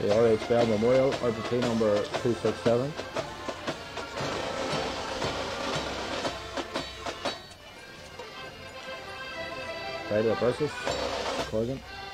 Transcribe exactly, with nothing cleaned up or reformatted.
The R H Bell Memorial, R P T number two six seven. Right, the birches, accordion.